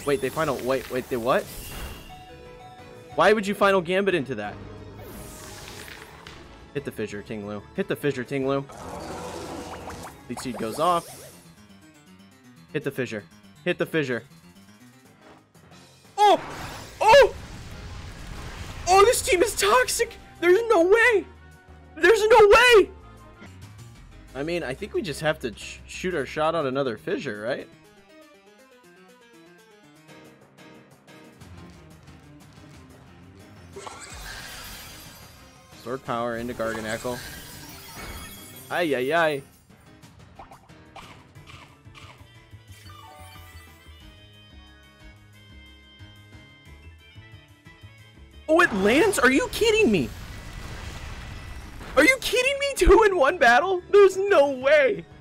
Wait, they final... Wait, they what? Why would you final gambit into that? Hit the fissure, Ting-Lu. Hit the fissure, Ting-Lu. Lead seed goes off. Hit the fissure. Hit the fissure. Oh! Oh! Oh, this team is toxic! There's no way! There's no way! I mean, I think we just have to shoot our shot on another fissure, right? Sword power into Garganacl. Ay, ay, ay. Oh, it lands? Are you kidding me? Are you kidding me? 2 in 1 battle? There's no way.